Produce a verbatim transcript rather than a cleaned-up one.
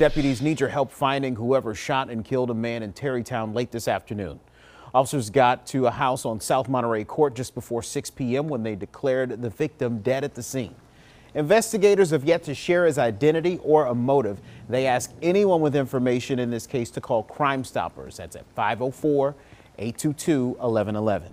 Deputies need your help finding whoever shot and killed a man in Terrytown late this afternoon. Officers got to a house on South Monterey Court just before six p m when they declared the victim dead at the scene. Investigators have yet to share his identity or a motive. They ask anyone with information in this case to call Crime Stoppers. That's at five oh four, eight two two, eleven eleven.